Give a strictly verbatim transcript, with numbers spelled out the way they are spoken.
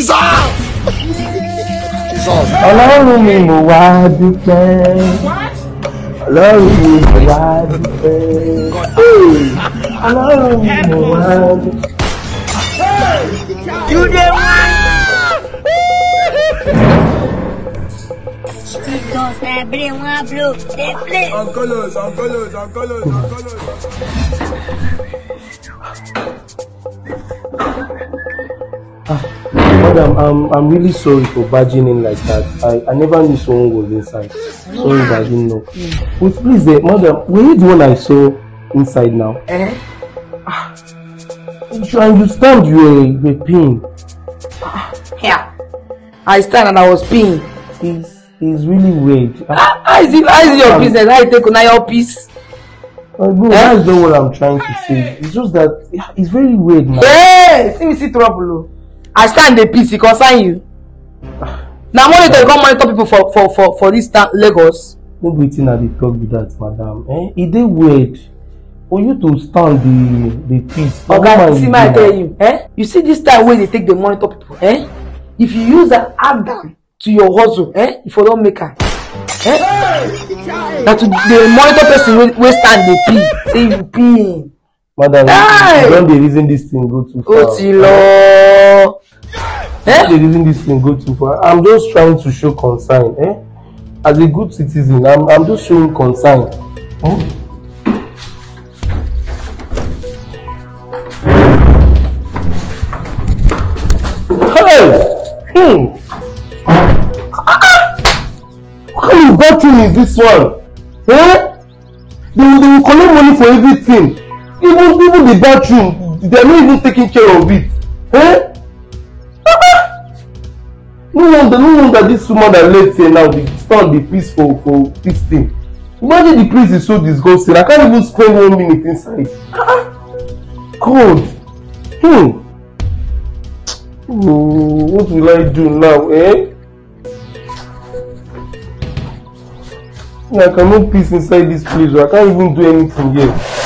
Jesus! Jesus! Ọlọ́run mi mo wá dúpẹ́. Ọlọ́run mi mo wá dúpẹ́. Ọlọ́run mi mo wá dúpẹ́. You dey want? Jesus, I bring one blow. They play. Uncolos, uncolos, uncolos, uncolos. Ah, madam, I'm I'm really sorry for barging in like that. I, I never knew someone was inside. Sorry if I didn't know. But please, uh, madam, were you the one I saw inside now? Eh? Ah, you understand you were, you were peeing. Yeah. I stand and I was peeing. It's, it's really weird. Ah, how is it, how is it your business? How you take on your piece? Uh, bro, eh? That's not what I'm trying to say. It's just that it's very weird now. Hey, see me see trouble. I stand the piece, it concern you. Now monitor, you come monitor people for for for for this town, Lagos. No waiting at the talk with that, madam. Eh? It is weird for you to stand the the piece. Okay, see my tell you. Eh? You see this time when they take the monitor people. Eh? If you use an add down to your hustle, eh? If you don't make her, eh? That to the monitor person will, will stand the pee. Say you pee. Madam, hey! You don't the reason this thing go too far. Oh, Tilo. Eh? The reason this thing go too far. I'm just trying to show concern. Eh? As a good citizen, I'm I'm just showing concern. Hmm? Hey! Hmm. What kind of bathroom is this one? Eh? They will, they will collect money for everything. Even even the bathroom, they're not even taking care of it. Eh? No wonder, no wonder this woman that left here now, they stand the piece for, for this thing. Imagine the place is so disgusting. I can't even spend one minute inside. God. Hmm. Oh, what will I do now, eh? I cannot peace inside this place. I can't even do anything here.